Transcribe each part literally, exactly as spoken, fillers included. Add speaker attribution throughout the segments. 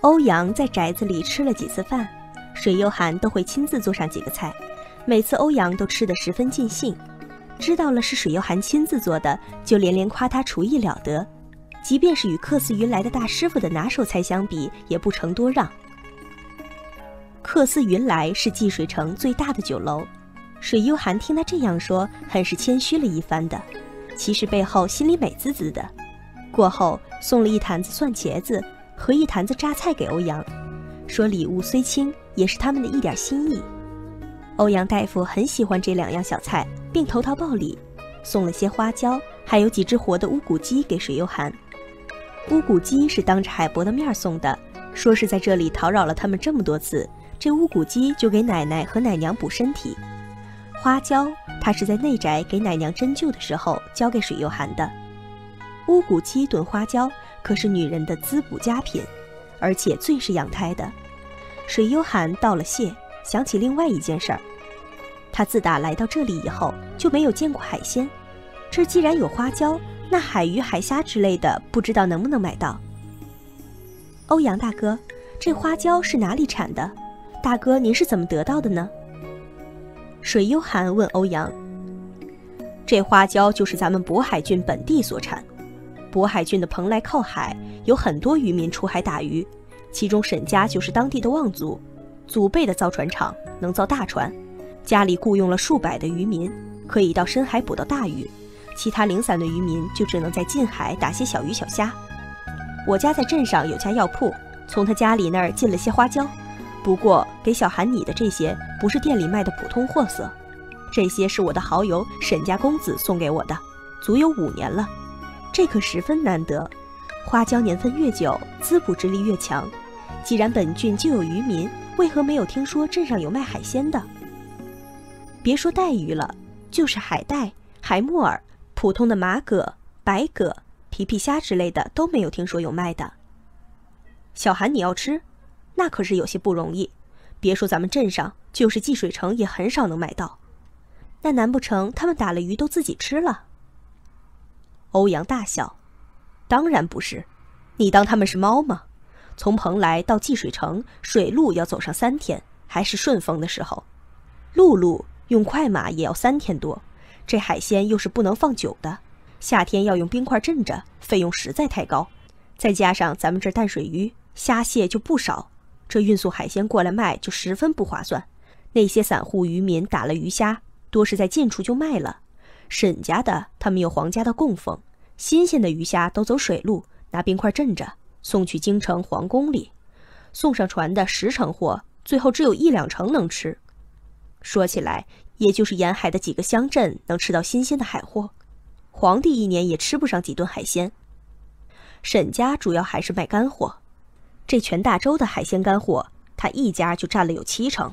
Speaker 1: 欧阳在宅子里吃了几次饭，水幽寒都会亲自做上几个菜，每次欧阳都吃得十分尽兴。知道了是水幽寒亲自做的，就连连夸他厨艺了得，即便是与客似云来的大师傅的拿手菜相比，也不成多让。客似云来是济水城最大的酒楼，水幽寒听他这样说，很是谦虚了一番的，其实背后心里美滋滋的。过后送了一坛子蒜茄子和一坛子榨菜给欧阳，说礼物虽轻，也是他们的一点心意。欧阳大夫很喜欢这两样小菜，并投桃报李，送了些花椒，还有几只活的乌骨鸡给水幽寒。乌骨鸡是当着海伯的面送的，说是在这里讨扰了他们这么多次，这乌骨鸡就给奶奶和奶娘补身体。花椒他是在内宅给奶娘针灸的时候交给水幽寒的。乌骨鸡炖花椒可是女人的滋补佳品，而且最是养胎的。水幽寒道了谢，想起另外一件事儿，他自打来到这里以后就没有见过海鲜，这既然有花椒，那海鱼海虾之类的不知道能不能买到。欧阳大哥，这花椒是哪里产的？大哥您是怎么得到的呢？水幽寒问欧阳。这花椒就是咱们渤海郡本地所产，渤海郡的蓬莱靠海，有很多渔民出海打鱼，其中沈家就是当地的望族，祖辈的造船厂能造大船，家里雇佣了数百的渔民，可以到深海捕到大鱼，其他零散的渔民就只能在近海打些小鱼小虾。我家在镇上有家药铺，从他家里那儿进了些花椒，不过给小韩你的这些不是店里卖的普通货色，这些是我的好友沈家公子送给我的，足有五年了，这可十分难得。花椒年份越久，滋补之力越强，既然本郡就有渔民，为何没有听说镇上有卖海鲜的？别说带鱼了，就是海带、海木耳、普通的马蛤、白蛤、皮皮虾之类的都没有听说有卖的。小韩你要吃，那可是有些不容易，别说咱们镇上，就是济水城也很少能买到。那难不成他们打了鱼都自己吃了？欧阳大笑，当然不是，你当他们是猫吗？从蓬莱到济水城，水路要走上三天，还是顺风的时候，陆路用快马也要三天多，这海鲜又是不能放久的，夏天要用冰块镇着，费用实在太高，再加上咱们这淡水鱼虾蟹就不少，这运送海鲜过来卖就十分不划算。那些散户渔民打了鱼虾，多是在近处就卖了，沈家的他们有皇家的供奉，新鲜的鱼虾都走水路，拿冰块镇着，送去京城皇宫里，送上船的十成货，最后只有一两成能吃。说起来，也就是沿海的几个乡镇能吃到新鲜的海货，皇帝一年也吃不上几顿海鲜。沈家主要还是卖干货，这全大洲的海鲜干货，他一家就占了有七成。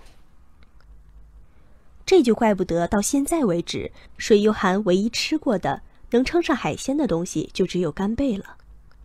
Speaker 1: 这就怪不得到现在为止，水幽寒唯一吃过的能称上海鲜的东西就只有干贝了。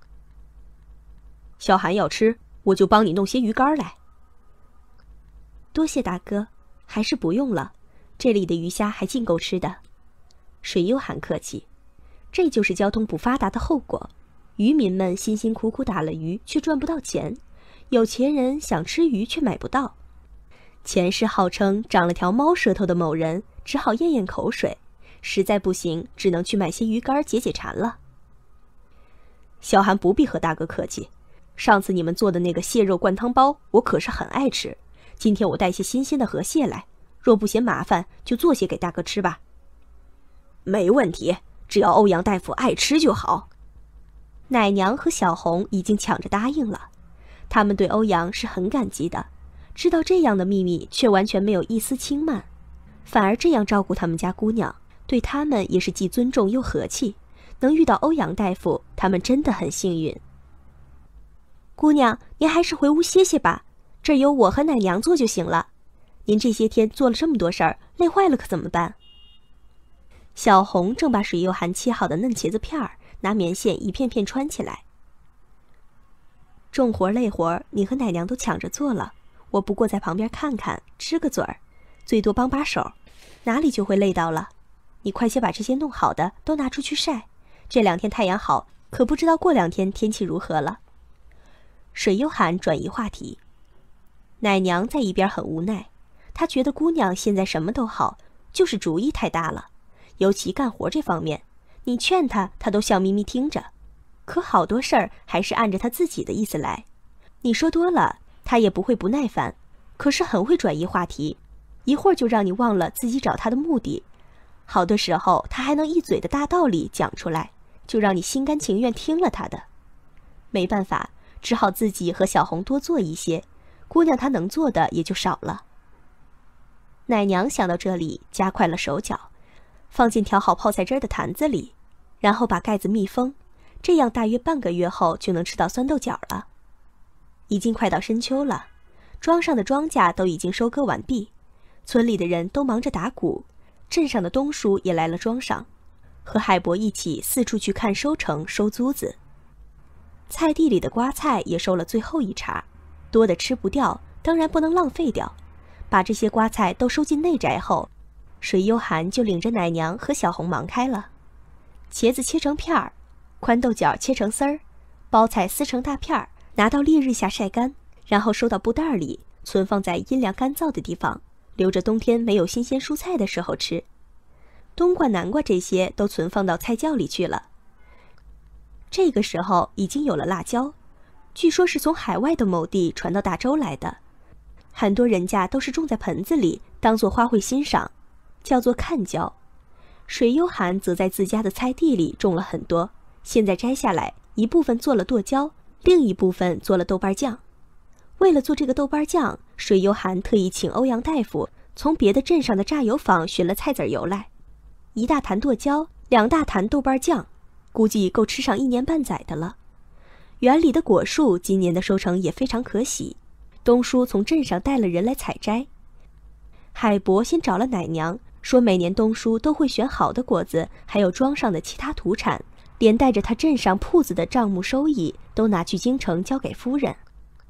Speaker 1: 小韩要吃，我就帮你弄些鱼干来。多谢大哥，还是不用了，这里的鱼虾还尽够吃的。水幽寒客气，这就是交通不发达的后果。渔民们辛辛苦苦打了鱼，却赚不到钱，有钱人想吃鱼却买不到。前世号称长了条猫舌头的某人，只好咽咽口水，实在不行，只能去买些鱼干解解馋了。小韩不必和大哥客气，上次你们做的那个蟹肉灌汤包，我可是很爱吃。今天我带些新鲜的河蟹来，若不嫌麻烦，就做些给大哥吃吧。没问题，只要欧阳大夫爱吃就好。奶娘和小红已经抢着答应了，他们对欧阳是很感激的，知道这样的秘密却完全没有一丝轻慢，反而这样照顾他们家姑娘，对他们也是既尊重又和气。能遇到欧阳大夫，他们真的很幸运。姑娘，您还是回屋歇歇吧，这儿有我和奶娘做就行了。您这些天做了这么多事儿，累坏了可怎么办？小红正把水幽寒切好的嫩茄子片儿拿棉线一片片穿起来。重活累活你和奶娘都抢着做了，我不过在旁边看看，吃个嘴儿，最多帮把手，哪里就会累到了。你快些把这些弄好的都拿出去晒，这两天太阳好，可不知道过两天天气如何了。 水幽寒转移话题。奶娘在一边很无奈，她觉得姑娘现在什么都好，就是主意太大了，尤其干活这方面，你劝她，她都笑眯眯听着，可好多事儿还是按着她自己的意思来。你说多了，她也不会不耐烦，可是很会转移话题，一会儿就让你忘了自己找她的目的。好多时候，她还能一嘴的大道理讲出来，就让你心甘情愿听了她的。没办法，只好自己和小红多做一些，姑娘她能做的也就少了。奶娘想到这里，加快了手脚，放进调好泡菜汁的坛子里，然后把盖子密封，这样大约半个月后就能吃到酸豆角了。已经快到深秋了，庄上的庄稼都已经收割完毕，村里的人都忙着打谷，镇上的东叔也来了庄上，和海伯一起四处去看收成收租子。菜地里的瓜菜也收了最后一茬，多的吃不掉，当然不能浪费掉。把这些瓜菜都收进内宅后，水幽寒就领着奶娘和小红忙开了。茄子切成片儿，宽豆角切成丝儿，包菜撕成大片儿，拿到烈日下晒干，然后收到布袋里，存放在阴凉干燥的地方，留着冬天没有新鲜蔬菜的时候吃。冬瓜、南瓜这些都存放到菜窖里去了。这个时候已经有了辣椒，据说是从海外的某地传到大洲来的。很多人家都是种在盆子里，当作花卉欣赏，叫做看椒。水幽寒则在自家的菜地里种了很多，现在摘下来，一部分做了剁椒，另一部分做了豆瓣酱。为了做这个豆瓣酱，水幽寒特意请欧阳大夫从别的镇上的榨油坊寻了菜籽油来，一大坛剁椒，两大坛豆瓣酱，估计够吃上一年半载的了。园里的果树今年的收成也非常可喜，东叔从镇上带了人来采摘。海伯先找了奶娘，说每年东叔都会选好的果子，还有庄上的其他土产，连带着他镇上铺子的账目收益都拿去京城交给夫人。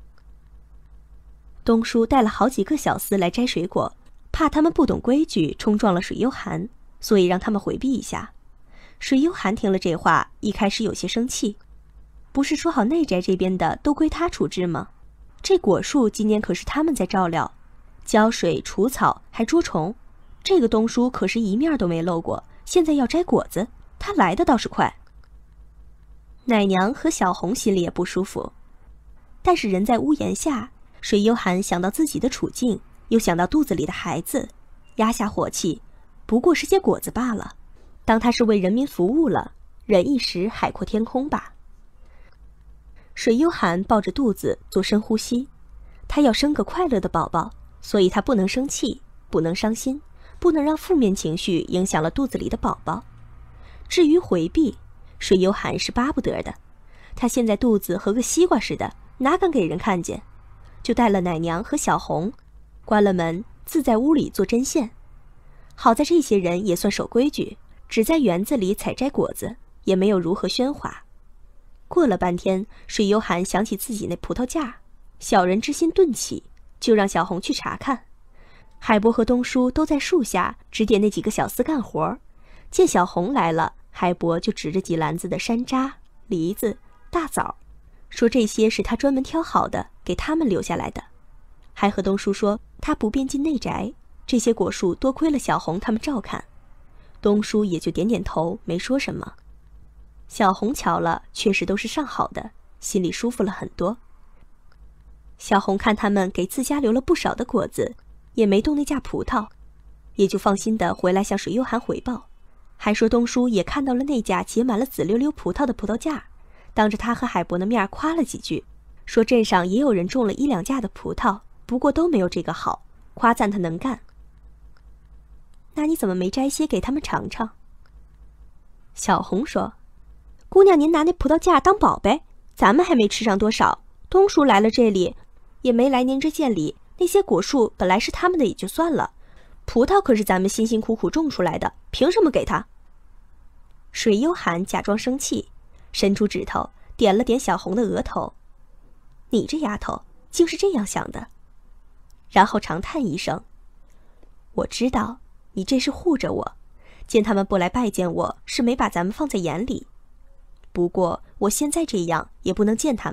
Speaker 1: 东叔带了好几个小厮来摘水果，怕他们不懂规矩冲撞了水幽寒，所以让他们回避一下。水幽寒听了这话，一开始有些生气，不是说好内宅这边的都归他处置吗？这果树今年可是他们在照料，浇水除草还捉虫，这个东叔可是一面都没露过，现在要摘果子，他来的倒是快。奶娘和小红心里也不舒服，但是人在屋檐下，水幽寒想到自己的处境，又想到肚子里的孩子，压下火气，不过是些果子罢了，当他是为人民服务了，忍一时海阔天空吧。水幽寒抱着肚子做深呼吸，他要生个快乐的宝宝，所以他不能生气，不能伤心，不能让负面情绪影响了肚子里的宝宝。至于回避，水幽寒是巴不得的，他现在肚子和个西瓜似的，哪敢给人看见，就带了奶娘和小红，关了门，自在屋里做针线。好在这些人也算守规矩，只在园子里采摘果子，也没有如何喧哗。过了半天，水幽寒想起自己那葡萄架，小人之心顿起，就让小红去查看。海伯和东叔都在树下指点那几个小厮干活，见小红来了，海伯就指着几篮子的山楂、梨子、大枣，说这些是他专门挑好的，给他们留下来的。还和东叔说他不便进内宅，这些果树多亏了小红他们照看。东叔也就点点头，没说什么。小红瞧了，确实都是上好的，心里舒服了很多。小红看他们给自家留了不少的果子，也没动那架葡萄，也就放心的回来向水幽寒回报，还说东叔也看到了那架结满了紫溜溜葡萄的葡萄架，当着他和海伯的面夸了几句，说镇上也有人种了一两架的葡萄，不过都没有这个好，夸赞他能干。那你怎么没摘些给他们尝尝？小红说，姑娘您拿那葡萄架当宝贝，咱们还没吃上多少，东叔来了这里也没来您这县里，那些果树本来是他们的也就算了，葡萄可是咱们辛辛苦苦种出来的，凭什么给他？水幽寒假装生气，伸出指头点了点小红的额头，你这丫头竟是这样想的。然后长叹一声，我知道你这是护着我，见他们不来拜见我，是没把咱们放在眼里。不过我现在这样也不能见他们，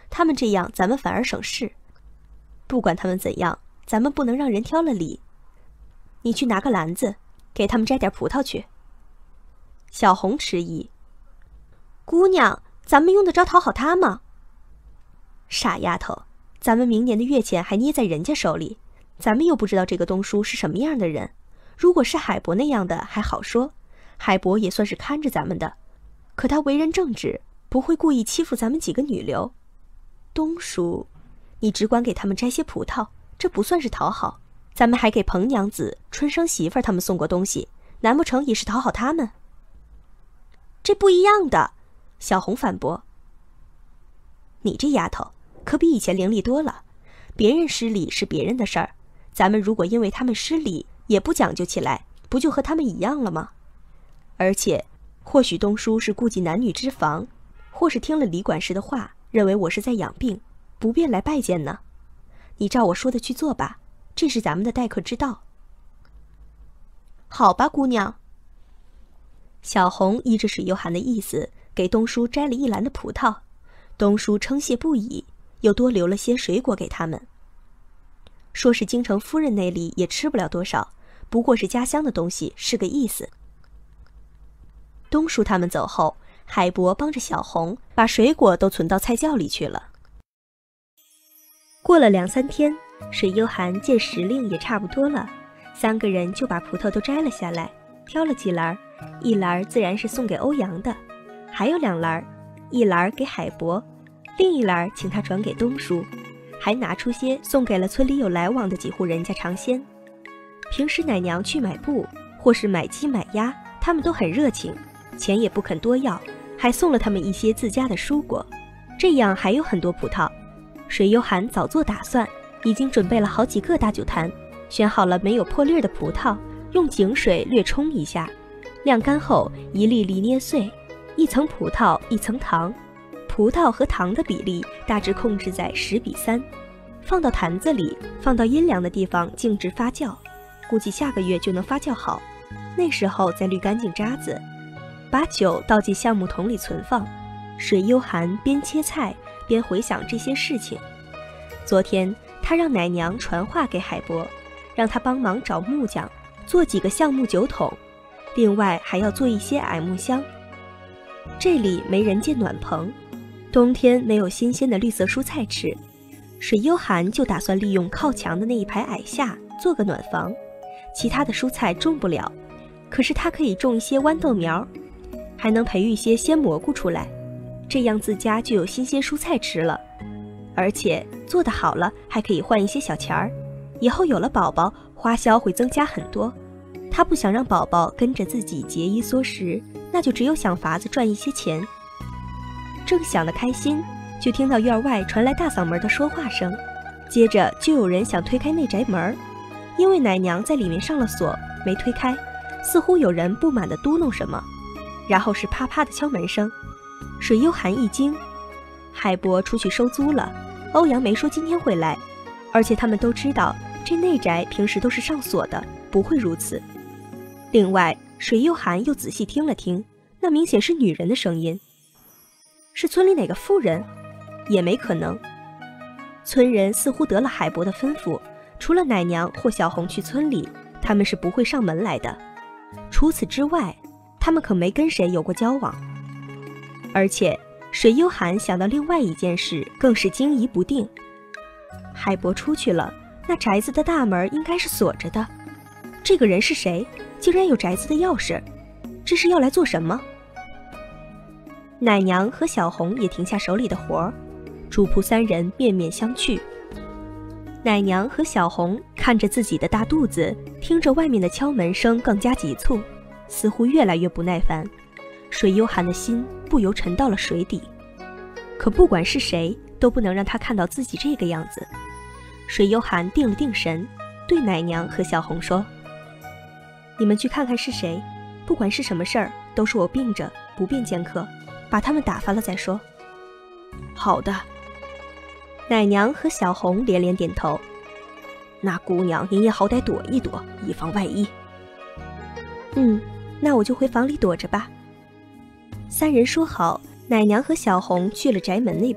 Speaker 1: 他们这样咱们反而省事。不管他们怎样，咱们不能让人挑了理。你去拿个篮子，给他们摘点葡萄去。小红迟疑。姑娘，咱们用得着讨好他吗？傻丫头，咱们明年的月钱还捏在人家手里，咱们又不知道这个东叔是什么样的人。如果是海伯那样的还好说，海伯也算是看着咱们的，可他为人正直，不会故意欺负咱们几个女流。东叔，你只管给他们摘些葡萄，这不算是讨好。咱们还给彭娘子、春生媳妇儿他们送过东西，难不成也是讨好他们？这不一样的，小红反驳。你这丫头可比以前伶俐多了，别人失礼是别人的事儿，咱们如果因为他们失礼也不讲究起来，不就和他们一样了吗？而且或许东叔是顾及男女之防，或是听了李管事的话，认为我是在养病，不便来拜见呢。你照我说的去做吧，这是咱们的待客之道。好吧，姑娘。小红依着水幽寒的意思，给东叔摘了一篮的葡萄，东叔称谢不已，又多留了些水果给他们。说是京城夫人那里也吃不了多少，不过是家乡的东西，是个意思。东叔他们走后，海伯帮着小红把水果都存到菜窖里去了。过了两三天，水幽寒见时令也差不多了，三个人就把葡萄都摘了下来，挑了几篮，一篮自然是送给欧阳的，还有两篮，一篮给海伯，另一篮请他转给东叔，还拿出些送给了村里有来往的几户人家尝鲜。平时奶娘去买布或是买鸡买鸭，他们都很热情，钱也不肯多要，还送了他们一些自家的蔬果。这样还有很多葡萄，水幽寒早做打算，已经准备了好几个大酒坛，选好了没有破粒的葡萄，用井水略冲一下，晾干后一粒粒捏碎，一层葡萄一层糖，葡萄和糖的比例大致控制在十比三，放到坛子里，放到阴凉的地方静置发酵，估计下个月就能发酵好。那时候再滤干净渣子，把酒倒进橡木桶里存放。水幽寒边切菜边回想这些事情。昨天他让奶娘传话给海伯，让他帮忙找木匠做几个橡木酒桶，另外还要做一些矮木箱。这里没人建暖棚，冬天没有新鲜的绿色蔬菜吃，水幽寒就打算利用靠墙的那一排矮下做个暖房。其他的蔬菜种不了，可是他可以种一些豌豆苗，还能培育一些鲜蘑菇出来，这样自家就有新鲜蔬菜吃了。而且做得好了还可以换一些小钱儿，以后有了宝宝，花销会增加很多。他不想让宝宝跟着自己节衣缩食，那就只有想法子赚一些钱。正想得开心，就听到院外传来大嗓门的说话声，接着就有人想推开内宅门，因为奶娘在里面上了锁，没推开，似乎有人不满地嘟哝什么，然后是啪啪的敲门声。水幽寒一惊，海伯出去收租了，欧阳没说今天会来，而且他们都知道这内宅平时都是上锁的，不会如此。另外水幽寒又仔细听了听，那明显是女人的声音，是村里哪个妇人？也没可能。村人似乎得了海伯的吩咐，除了奶娘或小红去村里，他们是不会上门来的。除此之外，他们可没跟谁有过交往。而且水幽寒想到另外一件事，更是惊疑不定。海伯出去了，那宅子的大门应该是锁着的。这个人是谁？竟然有宅子的钥匙，这是要来做什么？奶娘和小红也停下手里的活儿，主仆三人面面相觑。奶娘和小红看着自己的大肚子，听着外面的敲门声更加急促，似乎越来越不耐烦。水幽寒的心不由沉到了水底，可不管是谁都不能让他看到自己这个样子。水幽寒定了定神，对奶娘和小红说：你们去看看是谁，不管是什么事儿，都是我病着不便见客，把他们打发了再说。好的。奶娘和小红连连点头。那姑娘您也好歹躲一躲，以防万一。嗯，那我就回房里躲着吧。三人说好，奶娘和小红去了宅门那边，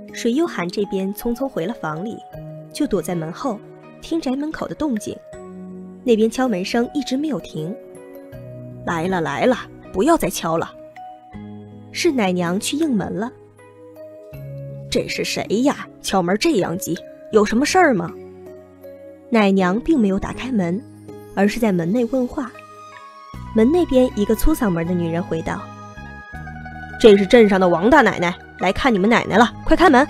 Speaker 1: 水幽寒这边匆匆回了房里，就躲在门后听宅门口的动静。那边敲门声一直没有停。
Speaker 2: 来了来了，不要再敲了。
Speaker 1: 是奶娘去应门了。
Speaker 2: 这是谁呀？敲门这样急，有什么事儿吗？
Speaker 1: 奶娘并没有打开门，而是在门内问话。门那边一个粗嗓门的女人回道：
Speaker 2: 这是镇上的王大奶奶，来看你们奶奶了，快开门。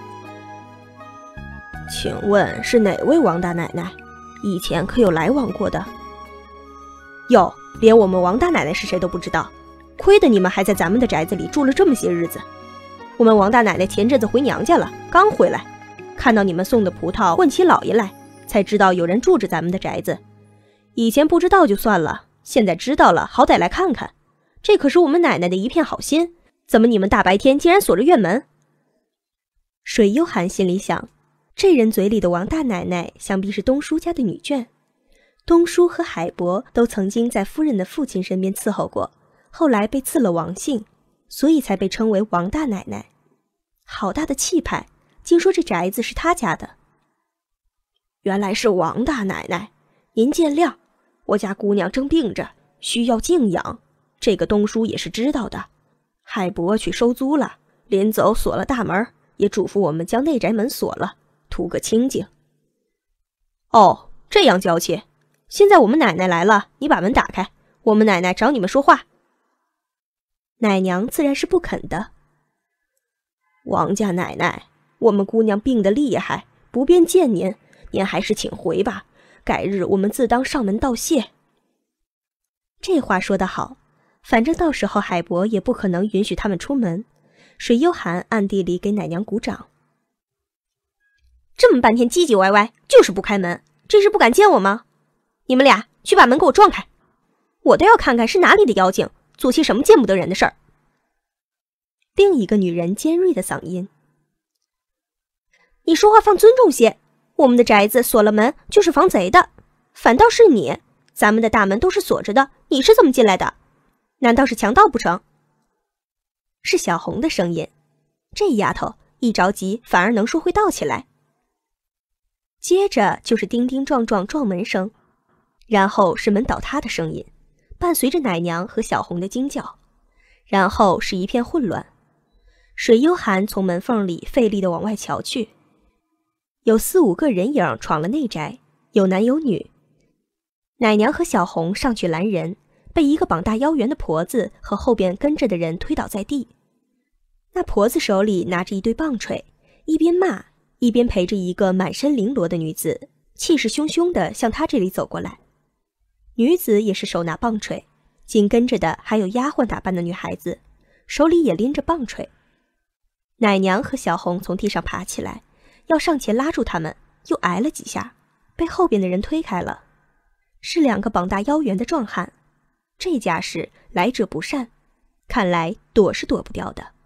Speaker 2: 请问是哪位王大奶奶？以前可有来往过的？
Speaker 1: 哟，连我们王大奶奶是谁都不知道，亏得你们还在咱们的宅子里住了这么些日子。我们王大奶奶前阵子回娘家了，刚回来，看到你们送的葡萄问起老爷来，才知道有人住着咱们的宅子。以前不知道就算了，现在知道了，好歹来看看。这可是我们奶奶的一片好心，怎么你们大白天竟然锁着院门？水幽寒心里想，这人嘴里的王大奶奶想必是东叔家的女眷。东叔和海伯都曾经在夫人的父亲身边伺候过，后来被赐了王姓，所以才被称为王大奶奶。好大的气派，竟说这宅子是他家的。
Speaker 2: 原来是王大奶奶，您见谅，我家姑娘正病着，需要静养，这个东叔也是知道的。海伯去收租了，临走锁了大门，也嘱咐我们将内宅门锁了，图个清静。
Speaker 1: 哦，这样娇气。现在我们奶奶来了，你把门打开，我们奶奶找你们说话。奶娘自然是不肯的。
Speaker 2: 王家奶奶，我们姑娘病得厉害，不便见您，您还是请回吧，改日我们自当上门道谢。
Speaker 1: 这话说得好，反正到时候海伯也不可能允许他们出门。水幽寒暗地里给奶娘鼓掌。这么半天唧唧歪歪，就是不开门，这是不敢见我吗？你们俩去把门给我撞开，我都要看看是哪里的妖精做些什么见不得人的事儿。另一个女人尖锐的嗓音：你说话放尊重些，我们的宅子锁了门就是防贼的，反倒是你，咱们的大门都是锁着的，你是怎么进来的？难道是强盗不成？是小红的声音，这丫头一着急反而能说会道起来。接着就是叮叮撞撞撞门声，然后是门倒塌的声音，伴随着奶娘和小红的惊叫，然后是一片混乱。水幽寒从门缝里费力地往外瞧去，有四五个人影闯了内宅，有男有女。奶娘和小红上去拦人，被一个膀大腰圆的婆子和后边跟着的人推倒在地。那婆子手里拿着一对棒槌，一边骂一边陪着一个满身绫罗的女子，气势汹汹地向她这里走过来。女子也是手拿棒槌，紧跟着的还有丫鬟打扮的女孩子，手里也拎着棒槌。奶娘和小红从地上爬起来，要上前拉住他们，又挨了几下，被后边的人推开了。是两个膀大腰圆的壮汉，这架势来者不善，看来躲是躲不掉的。